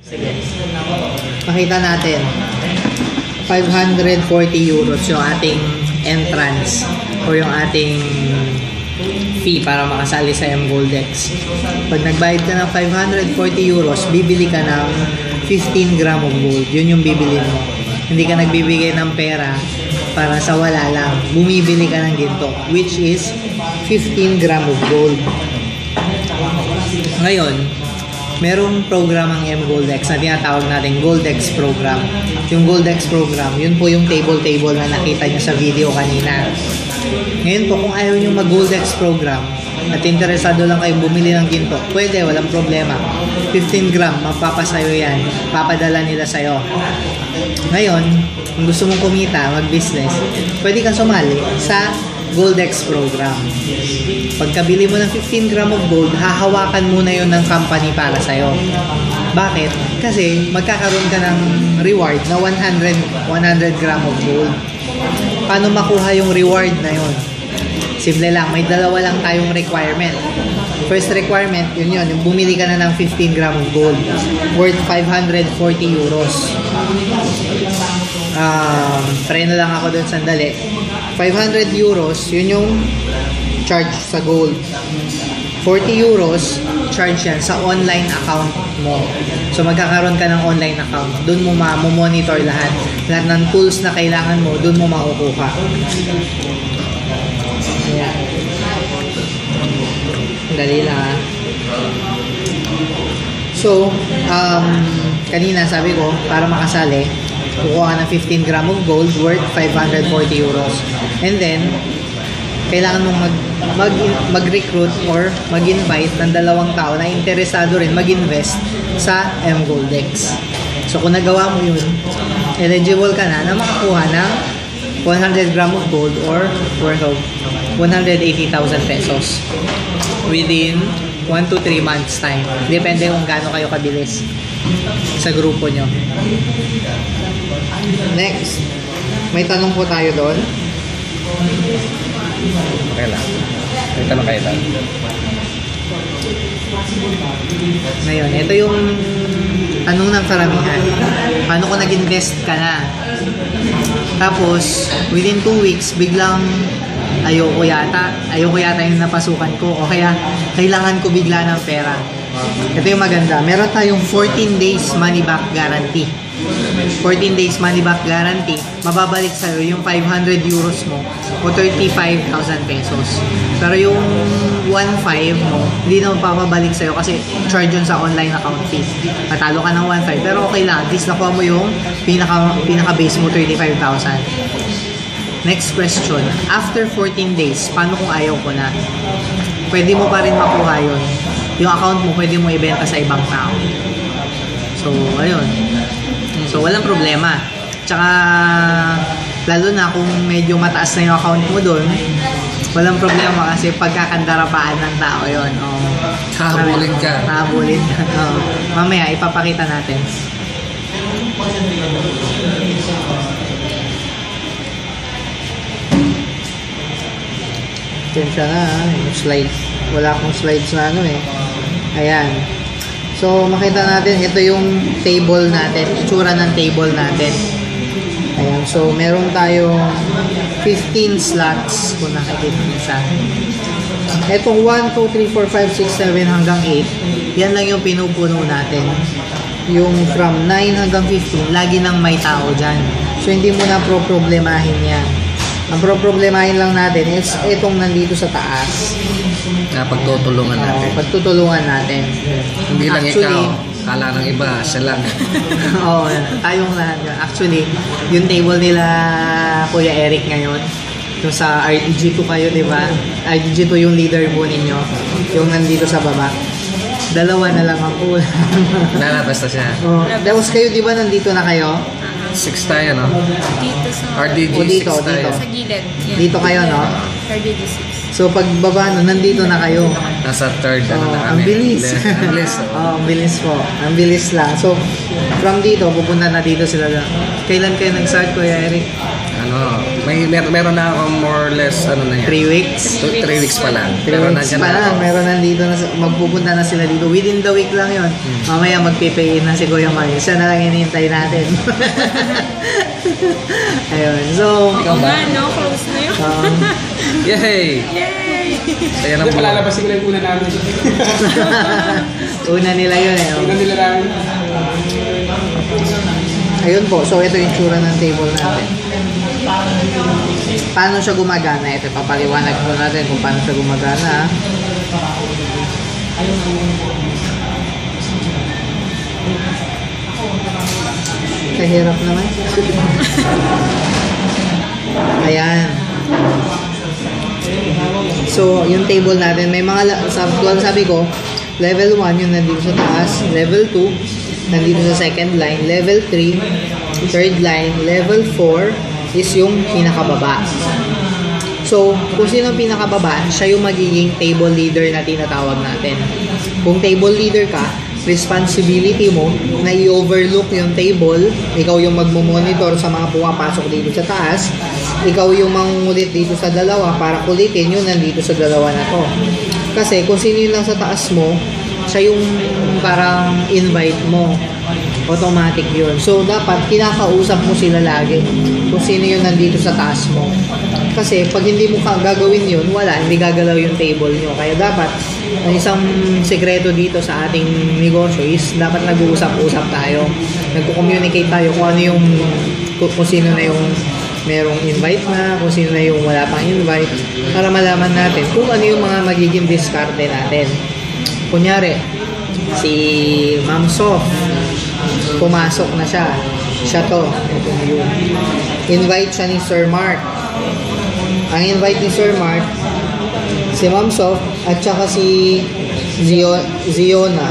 Sige. Pakita natin. 540 euros yung ating entrance o yung ating fee para makasali sa M-Goldex. Pag nagbayad ka ng 540 euros, bibili ka ng 15 gram of gold. Yun yung bibili mo. Hindi ka nagbibigay ng pera para sa wala lang. Bumibili ka ng ginto, which is 15 gram of gold. Ngayon, merong program ang M-Goldex na tinatawag natin Goldex program. Yung Goldex program, yun po yung table na nakita nyo sa video kanina. Ngayon po, kung ayaw nyo mag-Goldex program at interesado lang kayong bumili ng ginto, pwede, walang problema. 15 gram, mapapasayo yan. Papadala nila sa'yo. Ngayon, kung gusto mong kumita, mag-business, pwede kang sumali sa Goldex program. Pagkabili mo ng 15 gram of gold, hahawakan muna yon ng company para sa'yo. Bakit? Kasi magkakaroon ka ng reward na 100 gram of gold. Paano makuha yung reward na yon? Simple lang, may dalawa lang tayong requirement. First requirement, yun, yung bumili ka na ng 15 gram of gold worth 540 euros. Try na lang ako doon sandali. 500 euros, yun yung charge sa gold. 40 euros, charge yan sa online account mo. So magkakaroon ka ng online account. Doon mo monitor lahat. Lahat ng tools na kailangan mo, doon mo makukuha. Ayan. Dali lang ha. So, kanina sabi ko, para makasali, kukuha ka ng 15 gram of gold worth 540 euros. And then, kailangan mong mag-recruit or mag-invite ng dalawang tao na interesado rin mag-invest sa M-Goldex. So, kung nagawa mo yun, eligible ka na makakuha ng 100 gram of gold or worth of 180,000 pesos within 1 to 3 months time. Depende kung gaano kayo kabilis sa grupo nyo. Next, may tanong po tayo doon. Okay lang. May tanong kayo lang. Ngayon, ito yung tanong ng karamihan. Paano kung nag-invest ka na? Tapos, within 2 weeks, biglang ayoko yata yung napasukan ko o kaya kailangan ko bigla ng pera. Ito yung maganda. Meron tayong 14 days money back guarantee. 14 days money back guarantee. Mababalik sa'yo yung 500 euros mo o 35,000 pesos. Pero yung 1,500 mo, hindi na mapapabalik sa'yo kasi charge yun sa online account fee. Matalo ka ng 1,500. Pero okay lang. At least nakuha mo yung pinaka-base mo, 35,000. Next question. After 14 days, paano kung ayaw ko na? Pwede mo pa rin makuha yun. Yung account mo, pwede mo ibenta sa ibang tao. So, ayun. So, walang problema. Tsaka, lalo na kung medyo mataas na yung account mo doon, walang problema kasi pagkakandarapaan ng tao yun. Habulin ka. Habulin ka. Mamaya, ipapakita natin. Tensya na yung slides. Wala akong slides na Ayan. So, makita natin, ito yung table natin. Itsura ng table natin. Ayan. So, meron tayong 15 slots kung nakikita nyo siya. Itong 1, 2, 3, 4, 5, 6, 7 hanggang 8. Yan lang yung pinupuno natin. Yung from 9 hanggang 15, lagi nang may tao dyan. So, hindi mo na problemahin yan. Ang problemahin lang natin is itong nandito sa taas. Na pagtutulungan natin. Pagtutulungan natin. Hindi lang ikaw. Kala ng iba, siya lang. Oo, tayong lahat. Actually, yung table nila Kuya Eric ngayon, yung sa RDG2 kayo, di ba? RDG2 yung leader po ninyo. Yung nandito sa baba. Dalawa na lang ako. Lalabas na siya. Tapos kayo, di ba, nandito na kayo? 6 tayo, no? Dito sa... RDG, dito, 6 tayo. Sa gilid. Yan. Dito kayo, no? RDG 6. So, pagbaba, nandito na kayo. Nasa third, na ang kami. bilis. Ang bilis, ang bilis po. Ang bilis lang. So, from dito, pupunta na dito sila. Kailan kayo nag-start, Kuya Eric? Ano Oo. Meron na akong more or less, ano na yan. 3 weeks. 3 weeks pa lang. 3 weeks nandyan pa na lang. ako. Meron nandito na, magpupunta na sila dito. Within the week lang yon. Mamaya magpipay in na si Kuya Mario. Siya na lang hinihintay natin. Ayun. So, Ikaw ba? Nga, no? Close na yun. Yay! Yay! Kaya Hindi, palalabasin ko lang yung una namin. una nila yun eh. Una nila namin. Ayun po. So, ito yung tsura ng table natin. Paano siya gumagana? Ito, papaliwanag po natin kung paano siya gumagana. Kahirap naman. Ayan. So, yung table natin, may mga, sabi ko, level 1 yung nandito sa taas, level 2, nandito sa second line, level 3, third line, level 4 is yung pinakababa. So, kung sino ang pinakababa, siya yung magiging table leader na tinatawag natin. Kung table leader ka, responsibility mo na i-overlook yung table, ikaw yung magmo-monitor sa mga pumapasok dito sa taas, ikaw yung mangungulit dito sa dalawa para kulitin yun nandito sa dalawa na to. Kasi kung sino yun lang sa taas mo, siya yung parang invite mo. Automatic yun. So, dapat kinakausap mo sila lagi kung sino yung nandito sa taas mo. Kasi pag hindi mo gagawin yun, wala, hindi gagalaw yung table nyo. Kaya dapat, ang isang sekreto dito sa ating negosyo is dapat nag-uusap-usap tayo. Nagko-communicate tayo kung ano yung, kung sino na yung merong invite na, kung sino na yung wala pang invite, para malaman natin kung ano yung mga magiging diskarte natin. Kunyari, si Ma'am Sof, pumasok na siya. Siya to. Yung invite siya ni Sir Mark. Ang invite ni Sir Mark, si Ma'am Sof, at saka si Zonya.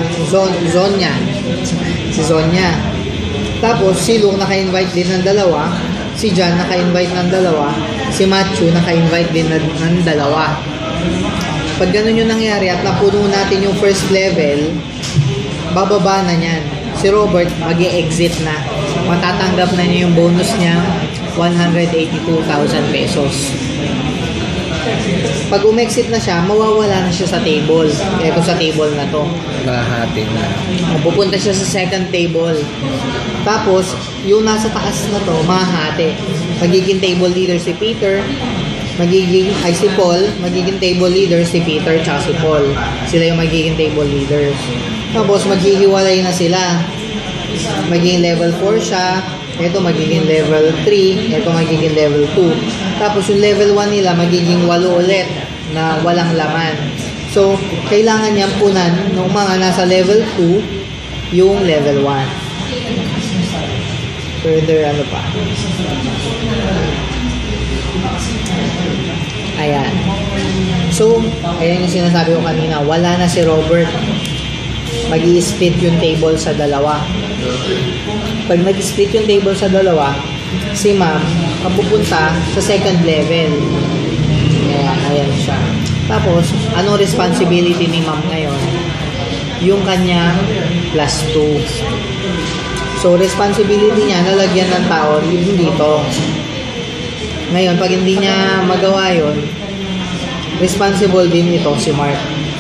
Si Zonya. Tapos, si Lung naka-invite din ng dalawa. Si John naka-invite ng dalawa. Si Matthew naka-invite din ng dalawa. Pag ganun yung nangyari at napuno natin yung first level, bababa na niyan. Si Robert mag-e-exit na. Matatanggap na niya yung bonus niya, 182,000 pesos. Pag umexit na siya, mawawala na siya sa table. Ito sa table na to. Lahati na. Pupunta siya sa second table. Tapos, yung nasa taas na to, mahati. Magiging table leader si Peter, si Paul, magiging table leader si Peter tsaka si Paul. Sila yung magiging table leaders. Tapos, maghihiwalay na sila. Magiging level 4 siya. Ito magiging level 3. Ito magiging level 2. Tapos, yung level 1 nila, magiging 8 ulit na walang laman. So, kailangan niyang punan ng mga nasa level 2 yung level 1. Further, ano pa? Ayan. So, ayan yung sinasabi ko kanina. Wala na si Robert. Mag-i-split yung table sa dalawa. Pag nag-split yung table sa dalawa, si Ma'am mapupunta sa second level. Ayan siya. Tapos, anong responsibility ni Ma'am ngayon? Yung kanya plus 2. So, responsibility niya, nalagyan ng tao, yung dito. Ngayon, pag hindi niya magawa yun, responsible din ito si Mark.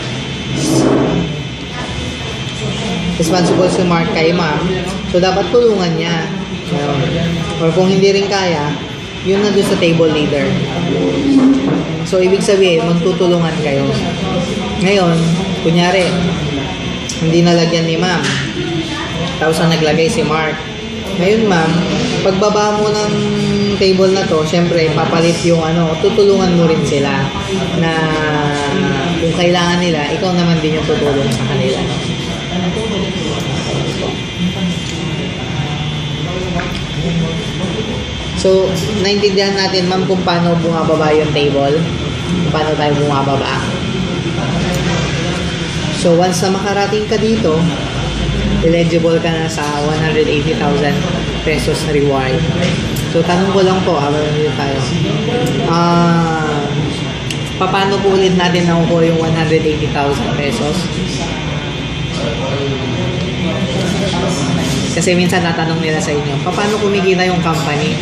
Responsible si Mark kay Ma'am. So, dapat tulungan niya. Or kung hindi rin kaya, yun na doon sa table leader. So, ibig sabihin, magtutulungan kayo. Ngayon, kunyari, hindi nalagyan ni Ma'am. Tapos ang naglagay si Mark. Ngayon, Ma'am, pagbaba mo ng table na to, syempre, papalit yung tutulungan mo rin sila na kung kailangan nila, ikaw naman din yung tutulong sa kanila. So, naintindihan natin, Ma'am, kung paano bumababa yung table. Kung paano tayo bumababa. So, once na makarating ka dito, eligible ka na sa 180,000 pesos na reward. So, tanong ko lang po, habang dito tayo. Paano po ulit natin nakukuha yung 180,000 pesos? Kasi minsan tatanong nila sa inyo, paano kumikita yung company?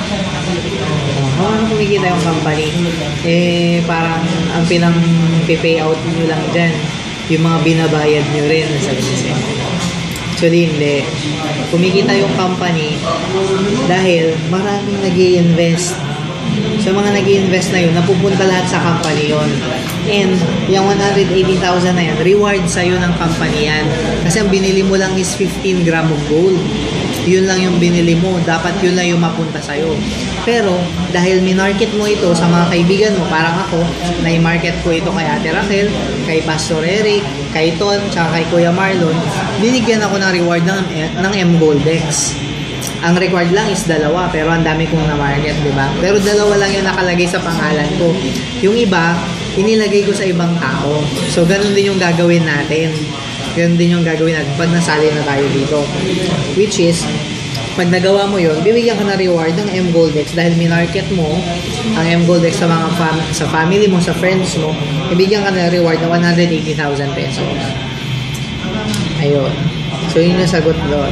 Paano kumikita yung company? Parang ang pinang-pay out nyo lang dyan, yung mga binabayad nyo rin. Sabi niya. Actually, hindi. Kumikita yung company dahil maraming nag-i-invest. So, mga nag-i-invest na yun, napupunta lahat sa company yun. And, yung 180,000 na yan, reward sa'yo ng company yan. Kasi ang binili mo lang is 15 gram of gold. Yun lang yung binili mo. Dapat yun lang yung mapunta sa'yo. Pero, dahil minarket mo ito sa mga kaibigan mo, parang ako, na-market ko ito kay Ate Raquel, kay Pastor Eric, kay Ton, tsaka kay Kuya Marlon, binigyan ako ng reward ng M Goldex. Ang required lang is 2, pero ang dami kong na-market, di ba? Pero 2 lang yung nakalagay sa pangalan ko. Yung iba, inilagay ko sa ibang tao. So, ganun din yung gagawin natin. Ganun din yung gagawin natin pag nasali na tayo dito. Which is, pag nagawa mo yun, bibigyan ka na reward ng M Goldex dahil minarket mo ang M Goldex sa mga sa family mo, sa friends mo, ibigyan ka na reward ng 180,000 pesos. Ayun. So, yun yung sagot doon.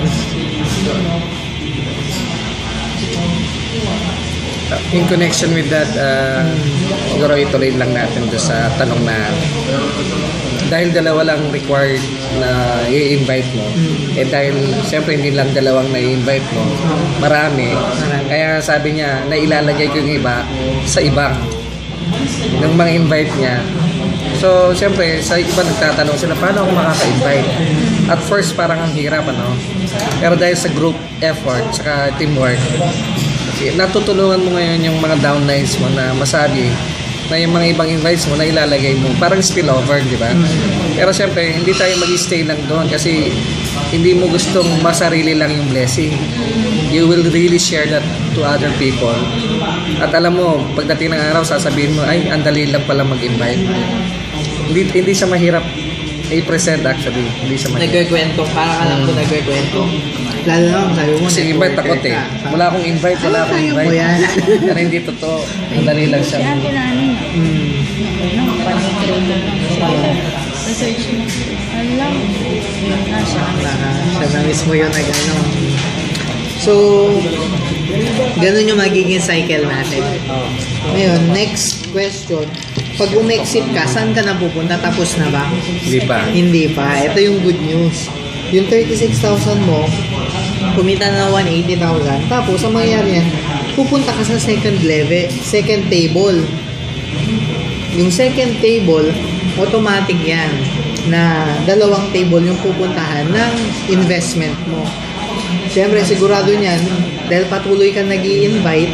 In connection with that, siguro ituloy lang natin doon sa tanong na dahil 2 lang required na i-invite mo, dahil siyempre hindi lang 2 na i-invite mo, marami. Kaya sabi niya, nailalagay ko yung iba sa ibang ng mga invite niya. So, siyempre, sa iba nagtatanong sila, paano ako makaka-invite? At first, parang ang hirap, ano? Pero dahil sa group effort, saka teamwork, natutulungan mo ngayon yung mga downlines mo na masabi na yung mga ibang invites mo na ilalagay mo. Parang spillover, di ba? Pero siyempre, hindi tayo mag-stay lang doon kasi hindi mo gustong masarili lang yung blessing. You will really share that to other people. At alam mo, pagdating ng araw, sasabihin mo, ay, andali lang pala mag-invite. Hindi siya mahirap i-present actually. Hindi siya mahirap. Nagkikwento, para ka lang po nagkikwento. Lalo na, sabi mo, kasi invite ako, wala akong invite, wala akong invite. Pero hindi totoo. Madali lang siya. Kaya namin, panitrade lang siya. Research mo. Alam, yun na siya. Siya na mismo yun nag-ano. So, ganun yung magiging cycle natin. Ngayon, next question. Pag umexit ka, saan ka na pupunta? Tapos na ba? Hindi pa. Hindi pa. Ito yung good news. Yung 36,000 mo, kumita na 180,000. Tapos, ang mangyayari yan, pupunta ka sa second level, second table. Yung second table, automatic yan na 2 table yung pupuntahan ng investment mo. Siyempre, sigurado niyan, dahil patuloy ka nag-i-invite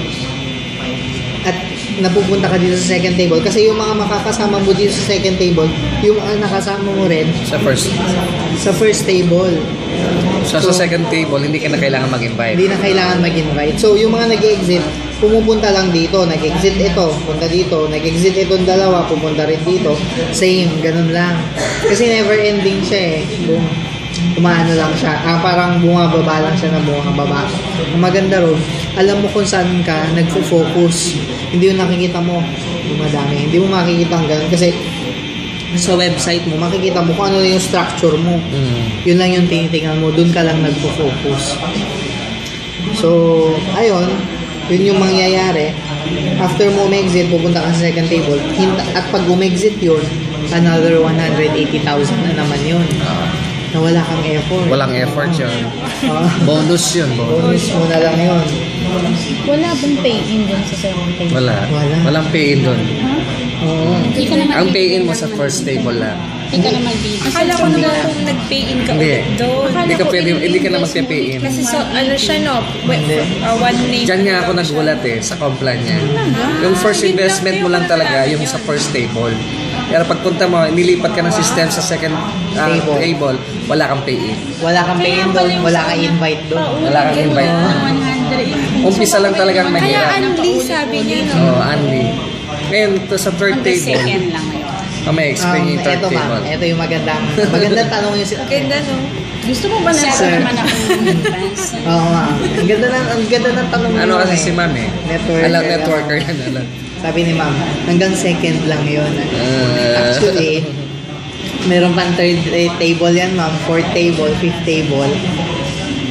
at napupunta ka dito sa second table. Kasi yung mga makakasama mo dito sa second table, yung nakasama mo rin Sa first table. So, sa second table, hindi ka na kailangan mag-invite. Hindi na kailangan mag-invite. So, yung mga nag-exit, pumupunta lang dito. Nag-exit ito, punta dito. Nag-exit itong 2, pupunta rin dito. Same, ganun lang. Kasi never ending siya eh. Umaano lang siya. Parang bumababa lang siya na bumababa. Ang maganda ron, alam mo kung saan ka nagfo-focus. Hindi yung nakikita mo dumadami. Hindi mo makikita ang ganun. Kasi sa website mo, makikita mo kung ano yung structure mo. Yun lang yung tinitingnan mo. Doon ka lang nagfo-focus. So, ayun. Yun yung mangyayari. After mo umexit, pupunta ka sa second table. At pag umexit yun, another 180,000 na naman yun. Na wala kang effort. Walang effort yun. Bonus yun. Bonus mo na lang yun. Wala bang pay-in dun sa second table? Wala. Wala. Walang pay-in doon. Oo. Hindi ka naman Ang pay-in mo sa first table lang. Hindi ka na magbibigay. Akala ko naman kung nag-pay-in ka Hindi. ulit doon. Hindi ka na magpe-pay-in. Kasi so, ano siya, no? Hindi. One name. Diyan nga ako nagulat sa complan niya. Yung first investment mo lang talaga, yung sa first table. Pero pagpunta mo, nilipat ka ng system sa second table, wala kang pay-in. Wala kang pay-in doon, wala kang invite doon. Wala kang invite. 100. Umpisa lang talagang Kaya mahirap. Anli sabi niya, no? Oo, Anli. Ngayon, to sa third Hanggang table, second lang ngayon. may explain yung third Ito table. ito yung magandang tanong yung Ganda, no? Gusto mo ba na Sir. naman ako ng advance? Oo nga. Ang ganda ng tanong Ano mo kasi eh. si ma'am eh? Networker yan. Alam. Sabi ni ma'am, hanggang second lang yun. Actually, meron pang third table yan ma'am, fourth table, fifth table.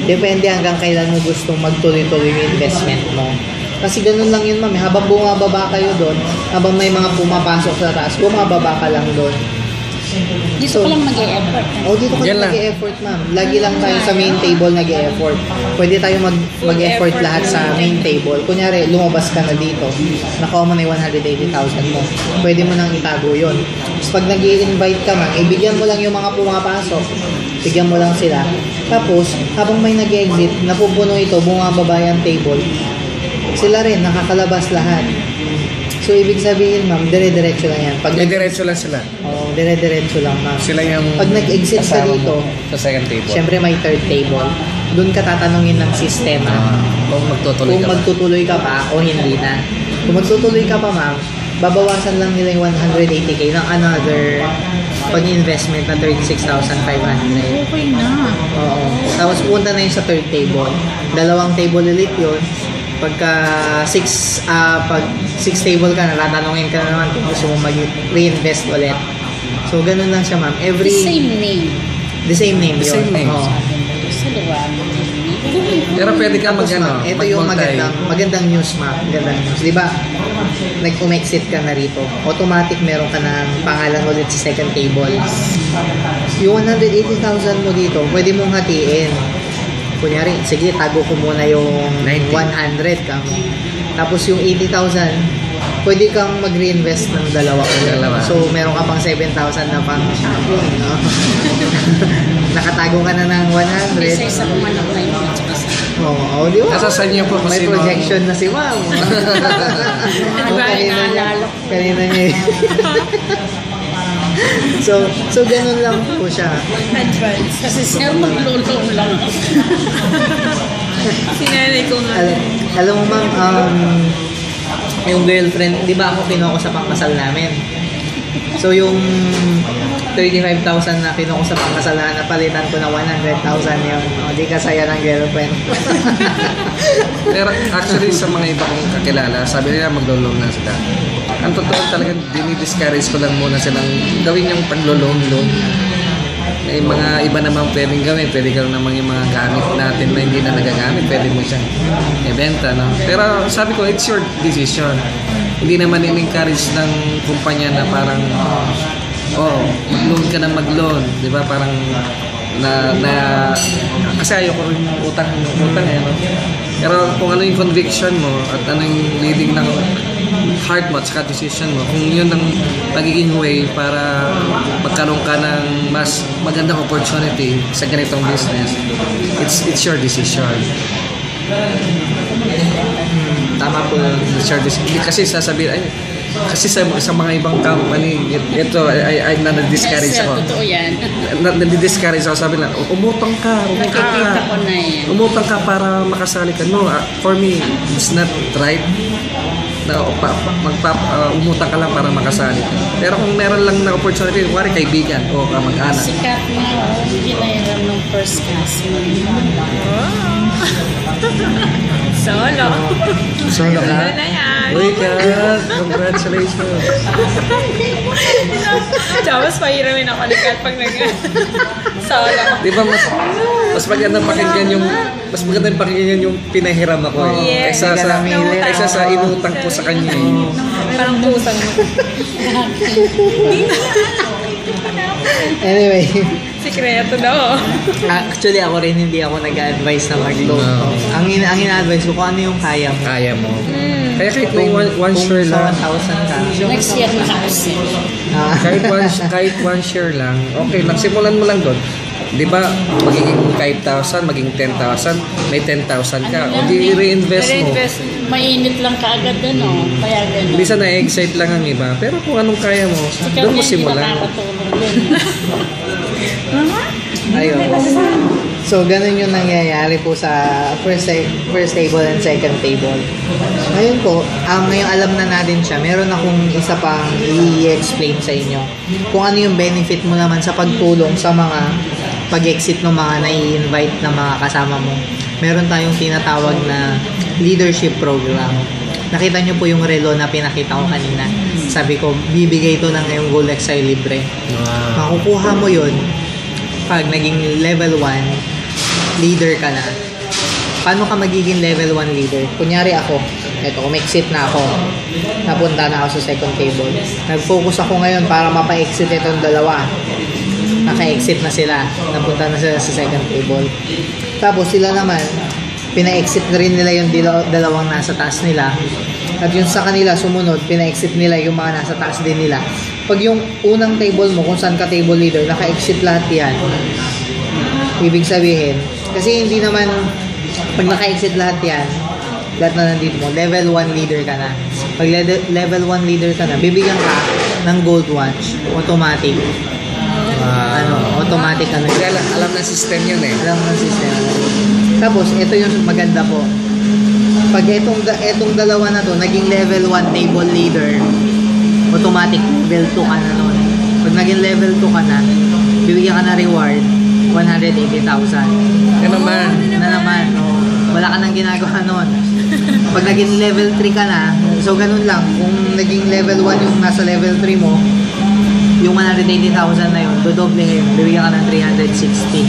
Depende hanggang kailan mo gustong magtuloy-tuloy yung investment mo. Kasi ganun lang yun, ma'am. Habang bumababa kayo doon, habang may mga pumapasok sa taas, bumababa ka lang doon. Dito ko lang mag-e-effort. Dito ka Yan lang. nag-e-effort, ma'am. Lagi lang tayo sa main table nag-e-effort. Pwede tayo mag-effort lahat sa main table. Kunyari, lumabas ka na dito. Nakuha mo na yung 180,000 mo. Pwede mo nang itago yun. Tapos pag nag-i-invite ka, ma'am, ibigyan mo lang yung mga pumapasok. Bigyan mo lang sila. Tapos, habang may nag-exit, napupuno ito, bumababa yung table. Sila rin, nakakalabas lahat. So, ibig sabihin, ma'am, dire-diretso lang yan. Pag May diretso lang sila. Oo, dire-diretso lang, ma'am. Sila yung Pag nag-exit ka kasama dito, mo sa second table. syempre may third table. Doon ka tatanungin ng sistema Kung magtutuloy kung ka ba. magtutuloy ka pa o hindi na. Kung magtutuloy ka pa, ma'am, babawasan lang nila yung 180k ng another pag-investment na 36,500. Okay na. Oo. Tapos punta na yun sa third table. Dalawang table ulit yun. Pagka 6 table ka na, tatanungin ka na naman kung gusto mo mag-reinvest ulit. So, ganun lang siya, ma'am. The same name. The same name The yun. same name. Oo. Sa luwan. Pero pwede ka Tapos, mag-ano, ma'am, ito yung mag-multi. magandang news, ma'am. Magandang news. Di ba, nag-umexit ka na rito. Automatic meron ka ng pangalan ulit sa second table. Yung 180,000 mo dito, pwede mong hatiin. Kunyari, sige, tago ko muna yung 90. 100 ka mo. Tapos yung 80,000, pwede kang mag-reinvest ng dalawa ulit. Dalawa. So, meron ka pang 7,000 na pang shopping. No? Nakatago ka na ng 100. Isa-isa kong anak na yun. Tsaka sa Oo, di ba? Nasa sa inyo po May kasi projection na si ma'am. Diba, inaalala ko. Kanina niya eh. So ganun lang po siya. Advance. Kasi sir, maglulong lang. Sinanay ko nga. Alam mo ma'am, yung girlfriend, di ba ako kinuha ko sa pangkasal namin? So yung 35,000 na kinuha ko sa pangkasal na napalitan ko na 100,000 yun. O, di kasaya ng girlfriend. Pero actually sa mga iba kong kakilala, sabi nila maglulong na sila. Ang totoo talaga, dinidiscourage ko lang muna silang gawin yung paglulong-long. May mga iba namang pwedeng gawin. Pwede ka namang yung mga gamit natin na hindi na nagagamit. Pwede mo siyang ibenta, no? Pero sabi ko, it's your decision. Hindi naman in-encourage ng kumpanya na parang mag-loan ka na mag-loan. Di ba? Parang kasi ayoko rin utang eh, no? Pero kung ano yung conviction mo at ano yung leading ng heart mo at saka decision mo, kung yun ang magiging way para magkaroon ka ng mas magandang opportunity sa ganitong business, it's your decision. Tama po. It's your decision. Kasi sasabihin, kasi sa mga ibang company, ito, ay na-discourage Yes, sir, ako. totoo yan. Na-discourage ako, sabi lang, umutang ka. Nakikita ko na yan. Umutang ka para makasali ka. No, for me, it's not right na umutang ka lang para makasali ka. Pero kung meron lang na opportunity, wari kaibigan o kamag-anak. Sikat na, ginahiram ng first class. Solo. Solo ka? Solo na yan. Uy, Kat! Congratulations! Tapos pahiramin ako ni Kat pag solo. Di ba mas magandang pakinggan yung pinahiram ako eh. Yes. Kaysa sa inutang ko sa kanya eh. Parang pusang mo. Anyway, Sikreto daw. actually ako rin hindi ako nag-advise na mag-loan. No. Ang ina-advise ko kung ano yung kaya mo. Kaya mo. Hmm. Kaya kahit may one share Kung lang. sa 1,000 ka. Next year na house eh. Ah, kahit one share lang, okay lang. Simulan mo lang doon. Di ba, magiging 5,000, magiging 10,000, may 10,000 ka. O di reinvest mo. Mainit lang kaagad ano. Kaya gano'n. Bisa na-excite lang ang iba. Pero kung anong kaya mo, Ikaw doon mo niya hindi simulan. nakakatulong din. ayun. So, ganun yung nangyayari po sa first table and second table. Ngayon po, ngayong alam na natin siya, meron akong isa pang i-explain sa inyo. Kung ano yung benefit mo naman sa pagtulong sa mga pag-exit ng mga nai-invite na mga kasama mo. Meron tayong tinatawag na leadership program. Nakita nyo po yung relo na pinakita ko kanina. Sabi ko, bibigay ito ng ngayong Golex sa'yo libre. Wow. Makukuha mo yun pag naging level 1, leader ka na, paano ka magiging level 1 leader? Kunyari ako, eto, umexit na ako. Napunta na ako sa second table. Nag-focus ako ngayon para mapa-exit itong dalawa. Naka-exit na sila. Napunta na sila sa second table. Tapos sila naman, pina-exit na rin nila yung dalawang nasa taas nila. At yung sa kanila, sumunod, pina-exit nila yung mga nasa taas din nila. Pag yung unang table mo, kung saan ka table leader, naka-exit lahat yan. Ibig sabihin, kasi hindi naman, pag naka-exit lahat yan, lahat na nandito mo, level 1 leader ka na. Pag level 1 leader ka na, bibigyan ka ng gold watch, automatic. Automatic ano. Alam na system yun eh. Alam ng system. Tapos, ito yung maganda po. Pag etong dalawa na to, naging level 1 table leader, automatic level 2 ka na nun. Pag naging level 2 ka na, bibigyan ka na reward, 180,000. Yan naman. Na naman, wala ka nang ginagawa nun. Pag naging level 3 ka na, so ganun lang. Kung naging level 1 yung nasa level 3 mo, yung 180,000 na yun, dodoblehin, bibigyan ka ng 360.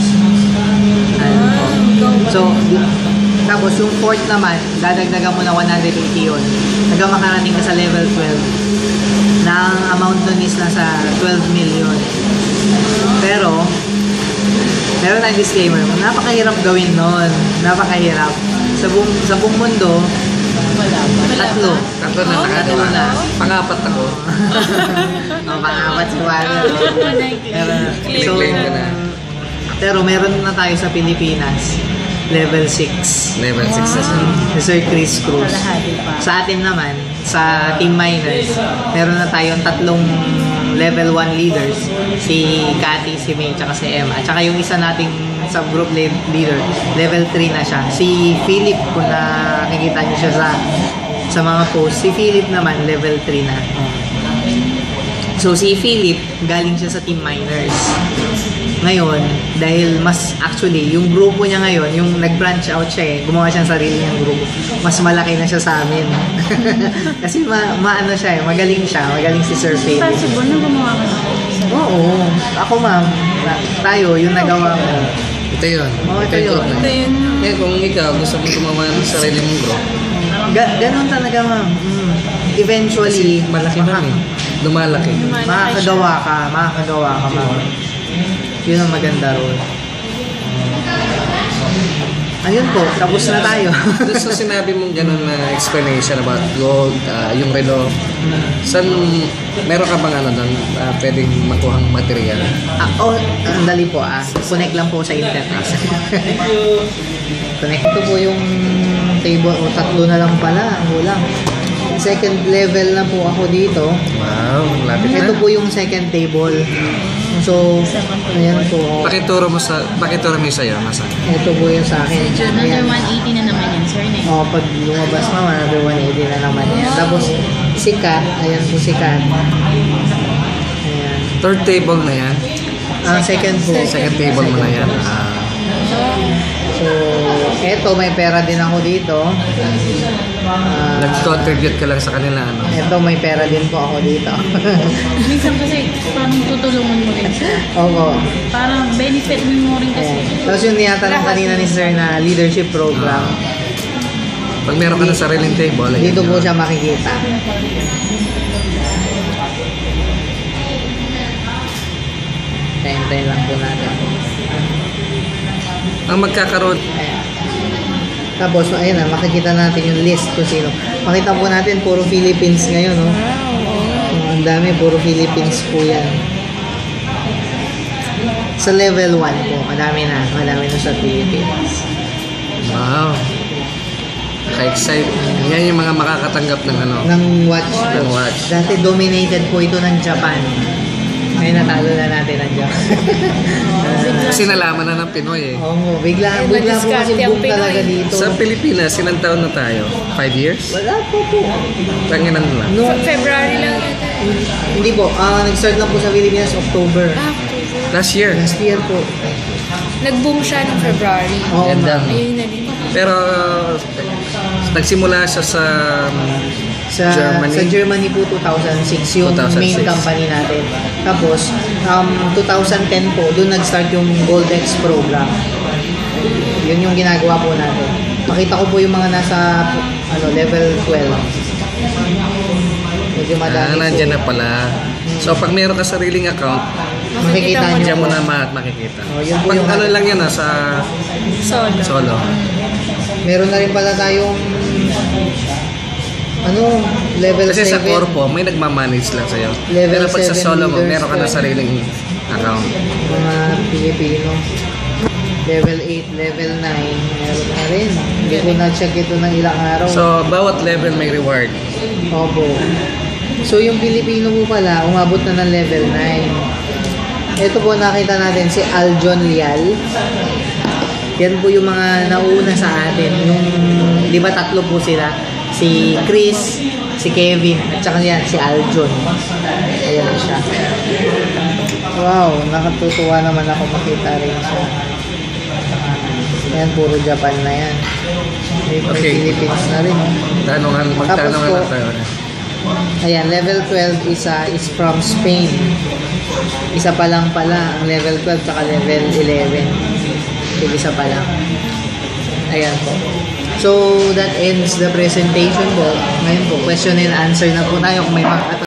So, tapos yung fourth naman, dadagdagan mo na 180 yun. Hanggang makarating ka sa level 12 na ang amount nun is nasa 12 million. Pero, meron tayong disclaimer, napakahirap gawin nun. Napakahirap. Sa buong mundo, tatlo na. Pangapat ako. Pangapat si Wally. Claim ko na. Pero meron na tayo sa Pilipinas. Level 6. Level 6 na siya. Si Sir Chris Cruz. Sa atin naman, sa Team Miners, meron na tayong tatlong level 1 leaders. Si Cathy, si May, tsaka si Emma. At saka yung isa nating subgroup leader, level 3 na siya. Si Philip, kung nakikita niyo siya sa mga posts, si Philip naman, level 3 na. So, si Philip, galing siya sa Team Miners. Ngayon, dahil actually, yung grupo niya ngayon, yung nag-branch out siya gumawa siya ng sarili niyang grupo. Mas malaki na siya sa amin. Kasi maano siya magaling siya, magaling si Sir Philip. Possible na gumawa ka na. Oo. Ako ma'am, tayo, yung nagawa ko. Ito yun. Ito yun. Ito yun. Kaya kung ikaw gusto mo gumawa ng sarili mong group, Ganon talaga ma'am. Eventually, malaki man eh. Lumalaki. makakagawa ka ma'am. Yun ang maganda ron. Ayun po, tapos na tayo. Doon sa sinabi mong gano'n na explanation about gold, yung relo, saan, meron ka bang doon, pwedeng makuhang material? Ang dali po connect lang po sa internet. Connect. Ito po yung table, tatlo na lang pala, ang kulang. Second level na po ako dito. Wow, lapit na. Ito po yung second table. So, ayan po. Pakituro mo sa'yo, nasa? Ito po yung sa akin. Another 180 na naman yan, sir. Pag lumabas mo, another 180 na naman yan. Tapos, si Kat, ayan po si Kat. Ayan. Third table na yan? Second po. Second table mo na yan? So, eto, may pera din ako dito. Nag-contribute ka lang sa kanila, ano? Eto, may pera din po ako dito. Minsan kasi parang tutulungan mo rin sila. Oo. Parang benefit mo rin kasi. Ayan. Tapos yung niyatanong kanina ni Sir na leadership program. Pag meron ka ng sariling table, Dito po siya makikita. Tayo lang po natin. Ang magkakaroon, Ayan. Tapos, ayan na, makikita natin yung list kung sino. Makita po natin, puro Philippines ngayon, no? Ang dami, puro Philippines po yan. Sa level 1 po, madami na sa Philippines. wow. Ka-excite. Yan yung mga makakatanggap ng ano? Ng watch. Ng watch. Dati dominated po ito ng Japan. Ngayon natalo na natin ang Japan. Kasi nalaman na ng Pinoy eh. Oo, bigla po kasi boom talaga dito. Sa Pilipinas, ilang taon na tayo? 5 years? Wala po. Tanginan lang. No, February lang yun. hindi po. Nag-start lang po sa Pilipinas October. Last year. Last year po. Nag-boom siya ng February. Oo, Ganda. ma'am. Ayun na din. Pero nagsimula siya sa Germany. Sa Germany po 2006 yung 2006. main company natin. Tapos 2010 po doon nag-start yung Gold X program. Yun yung ginagawa po natin. Makita ko po yung mga nasa level 12. Medyo madami po. Nandiyan na pala. So, pag meron ka sariling account, Makikita nyo diyan mo po. na makikita. Oh, yun po Pag yung ano lang yan, sa Solo. solo. Meron na rin pala tayong level Kasi 7. sa corpo, may nagmamanage lang sa'yo. Level Pero pag sa 7 solo mo, leaders meron ka na po. sariling account. Mga Pilipino. Level 8, level 9, meron na rin. Hindi ko na-check ito ng ilang araw. So, bawat level may reward. Opo. So, yung Pilipino po pala, umabot na ng level 9. Ito po nakita natin si Aljon Lial. Yan po yung mga nauna sa atin. Yung, di ba tatlo po sila? Si Chris, si Kevin, at saka yan, si Aljon. Ayan siya. Wow, nakatutuwa naman ako makita rin siya. Ayan, puro Japan na yan. May Okay. Philippines na rin. Oh. Magtanungan po, lang tayo. Ayan, level 12 is from Spain. Isa pa lang pala ang level 12 tsaka level 11. Isa pa lang. Ayan po. So, that ends the presentation po. Ngayon po, question and answer na po tayo kung may mga